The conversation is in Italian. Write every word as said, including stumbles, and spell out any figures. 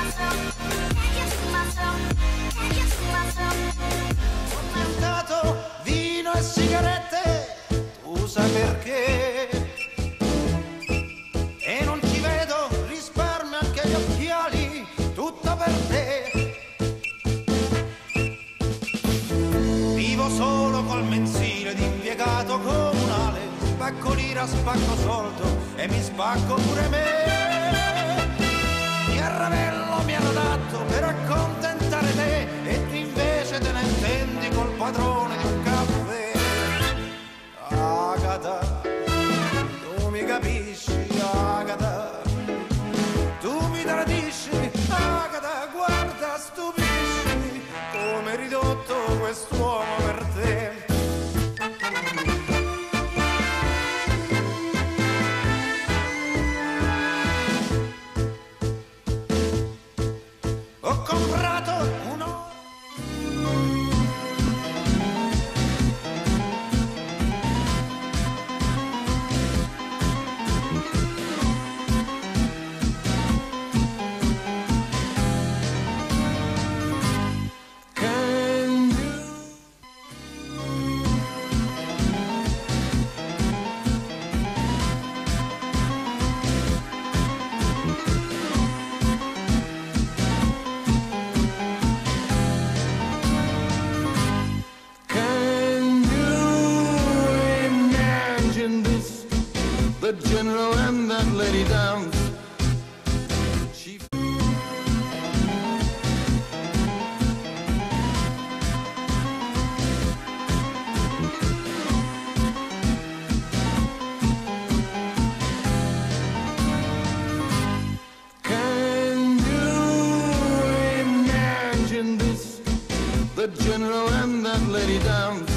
Vino e sigarette, tu sai perché? E non ci vedo, risparmio anche gli occhiali, tutto per te. Vivo solo col mensile di impiegato comunale, spacco lira, spacco soldo e mi spacco pure me. Mi arravello, mi hanno dato per accontentare te e tu invece te ne intendi col padrone di un caffè. Agata, tu mi capisci, Agata, tu mi tradisci, Agata, guarda, stupisci come è ridotto quest'uomo per te. Ho comprato uno the general and that lady down. She Can you imagine this? The general and that lady down.